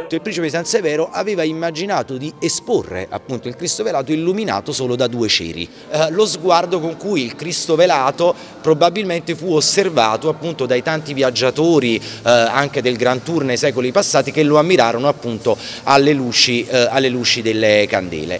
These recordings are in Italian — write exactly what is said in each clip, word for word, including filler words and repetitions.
Il principe di San Severo aveva immaginato di esporre appunto il Cristo velato illuminato solo da due ceri. Eh, lo sguardo con cui il Cristo velato probabilmente fu osservato appunto dai tanti viaggiatori eh, anche del Grand Tour nei secoli passati, che lo ammirarono appunto alle luci, eh, alle luci delle candele.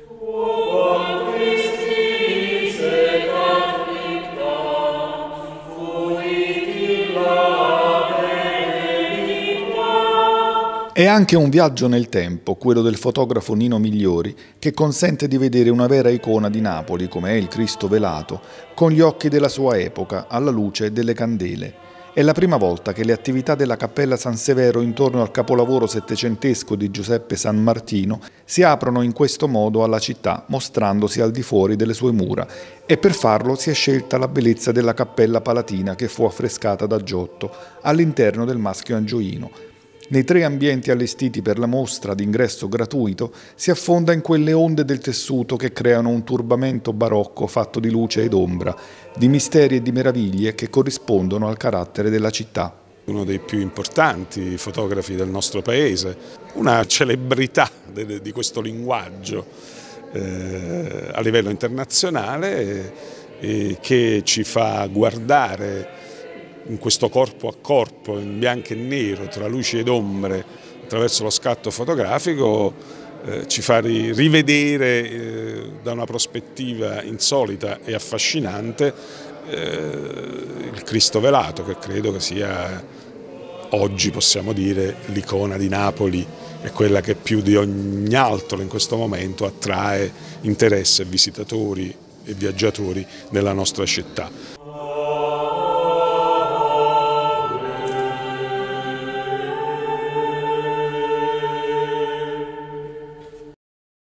È anche un viaggio nel tempo, quello del fotografo Nino Migliori, che consente di vedere una vera icona di Napoli, come è il Cristo velato, con gli occhi della sua epoca, alla luce delle candele. È la prima volta che le attività della Cappella San Severo intorno al capolavoro settecentesco di Giuseppe San Martino si aprono in questo modo alla città, mostrandosi al di fuori delle sue mura, e per farlo si è scelta la bellezza della Cappella Palatina, che fu affrescata da Giotto all'interno del Maschio Angioino. Nei tre ambienti allestiti per la mostra d'ingresso gratuito si affonda in quelle onde del tessuto che creano un turbamento barocco fatto di luce ed ombra, di misteri e di meraviglie che corrispondono al carattere della città. Uno dei più importanti fotografi del nostro paese, una celebrità di questo linguaggio eh, a livello internazionale eh, che ci fa guardare in questo corpo a corpo, in bianco e nero, tra luci ed ombre, attraverso lo scatto fotografico, eh, ci fa rivedere eh, da una prospettiva insolita e affascinante eh, il Cristo velato, che credo che sia oggi, possiamo dire, l'icona di Napoli, è quella che più di ogni altro in questo momento attrae interesse, visitatori e viaggiatori nella nostra città.